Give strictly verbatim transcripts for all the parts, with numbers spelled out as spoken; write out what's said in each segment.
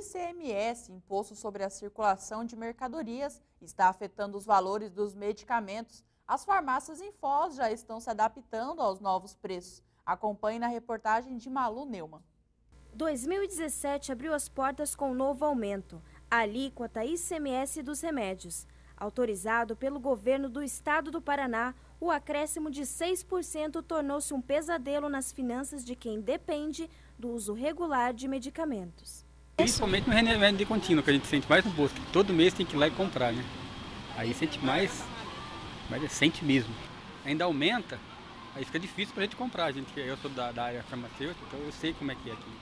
C M S, Imposto sobre a Circulação de Mercadorias, está afetando os valores dos medicamentos. As farmácias em Foz já estão se adaptando aos novos preços. Acompanhe na reportagem de Malu Neumann. dois mil e dezessete abriu as portas com um novo aumento, a alíquota I C M S dos remédios. Autorizado pelo governo do estado do Paraná, o acréscimo de seis por cento tornou-se um pesadelo nas finanças de quem depende do uso regular de medicamentos. Principalmente no remédio de contínuo, que a gente sente mais no bolso, que todo mês tem que ir lá e comprar, né? Aí sente mais, mas sente mesmo. Ainda aumenta, aí fica difícil pra gente comprar. A gente, eu sou da, da área farmacêutica, então eu sei como é que é aqui.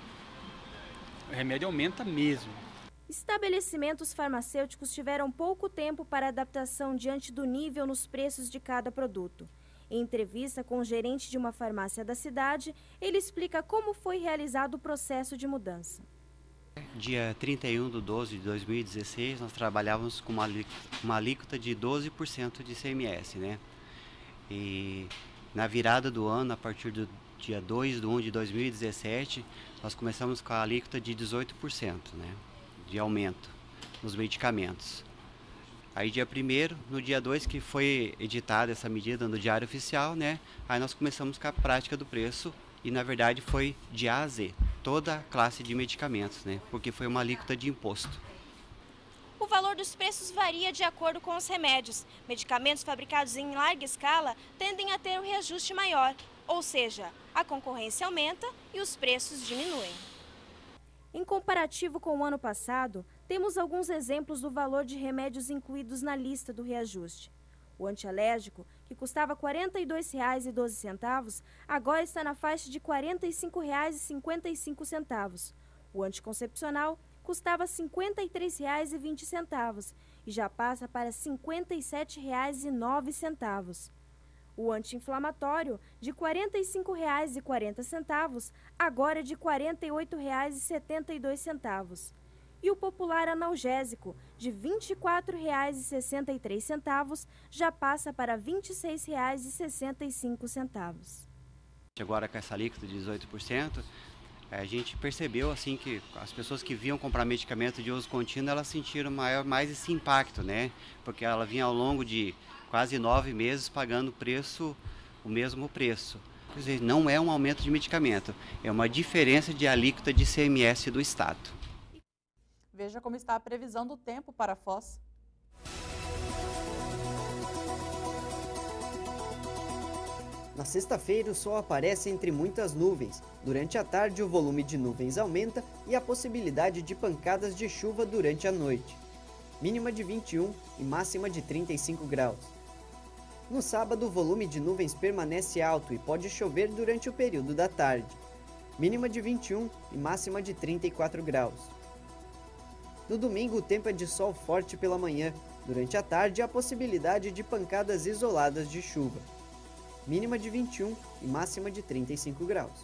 O remédio aumenta mesmo. Estabelecimentos farmacêuticos tiveram pouco tempo para adaptação diante do nível nos preços de cada produto. Em entrevista com o gerente de uma farmácia da cidade, ele explica como foi realizado o processo de mudança. Dia trinta e um de doze de dois mil e dezesseis, nós trabalhávamos com uma, uma alíquota de doze por cento de I C M S, né? E na virada do ano, a partir do dia dois de um de dois mil e dezessete, nós começamos com a alíquota de dezoito por cento, né? De aumento nos medicamentos. Aí dia primeiro, no dia dois que foi editada essa medida no Diário Oficial, né? Aí nós começamos com a prática do preço e na verdade foi de A a Z, toda a classe de medicamentos, né? Porque foi uma alíquota de imposto. O valor dos preços varia de acordo com os remédios. Medicamentos fabricados em larga escala tendem a ter um reajuste maior, ou seja, a concorrência aumenta e os preços diminuem. Em comparativo com o ano passado, temos alguns exemplos do valor de remédios incluídos na lista do reajuste. O antialérgico, que custava quarenta e dois reais e doze centavos, agora está na faixa de quarenta e cinco reais e cinquenta e cinco centavos. O anticoncepcional custava cinquenta e três reais e vinte centavos e já passa para cinquenta e sete reais e nove centavos. O anti-inflamatório, de quarenta e cinco reais e quarenta centavos, agora é de quarenta e oito reais e setenta e dois centavos. E o popular analgésico, de vinte e quatro reais e sessenta e três centavos, já passa para vinte e seis reais e sessenta e cinco centavos. Agora com essa alíquota de dezoito por cento, a gente percebeu assim que as pessoas que vinham comprar medicamento de uso contínuo, elas sentiram maior, mais esse impacto, né? Porque ela vinha ao longo de quase nove meses pagando preço, o mesmo preço. Quer dizer, não é um aumento de medicamento, é uma diferença de alíquota de I C M S do Estado. Veja como está a previsão do tempo para Foz. Na sexta-feira, o sol aparece entre muitas nuvens. Durante a tarde, o volume de nuvens aumenta e a possibilidade de pancadas de chuva durante a noite. Mínima de vinte e um e máxima de trinta e cinco graus. No sábado, o volume de nuvens permanece alto e pode chover durante o período da tarde. Mínima de vinte e um e máxima de trinta e quatro graus. No domingo, o tempo é de sol forte pela manhã. Durante a tarde, há possibilidade de pancadas isoladas de chuva. Mínima de vinte e um e máxima de trinta e cinco graus.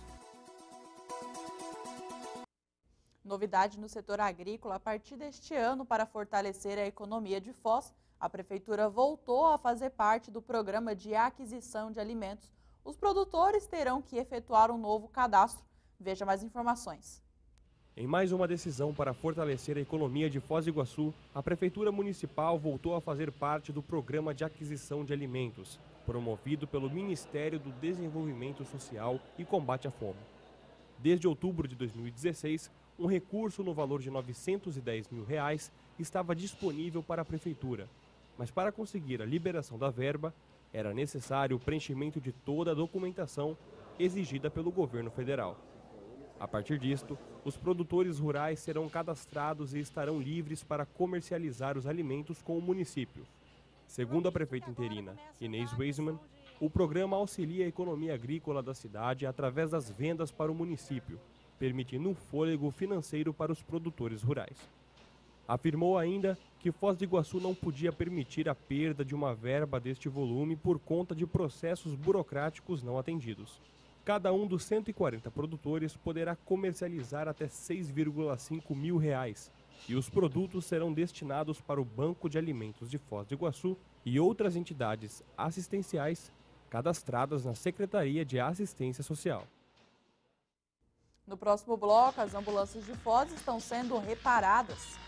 Novidade no setor agrícola: a partir deste ano, para fortalecer a economia de Foz, a Prefeitura voltou a fazer parte do programa de aquisição de alimentos. Os produtores terão que efetuar um novo cadastro. Veja mais informações. Em mais uma decisão para fortalecer a economia de Foz do Iguaçu, a Prefeitura Municipal voltou a fazer parte do Programa de Aquisição de Alimentos, promovido pelo Ministério do Desenvolvimento Social e Combate à Fome. Desde outubro de dois mil e dezesseis, um recurso no valor de novecentos e dez mil reais estava disponível para a Prefeitura, mas para conseguir a liberação da verba, era necessário o preenchimento de toda a documentação exigida pelo governo federal. A partir disto, os produtores rurais serão cadastrados e estarão livres para comercializar os alimentos com o município. Segundo a prefeita interina, Inês Weisman, o programa auxilia a economia agrícola da cidade através das vendas para o município, permitindo um fôlego financeiro para os produtores rurais. Afirmou ainda que Foz do Iguaçu não podia permitir a perda de uma verba deste volume por conta de processos burocráticos não atendidos. Cada um dos cento e quarenta produtores poderá comercializar até seis vírgula cinco mil reais e os produtos serão destinados para o Banco de Alimentos de Foz do Iguaçu e outras entidades assistenciais cadastradas na Secretaria de Assistência Social. No próximo bloco, as ambulâncias de Foz estão sendo reparadas.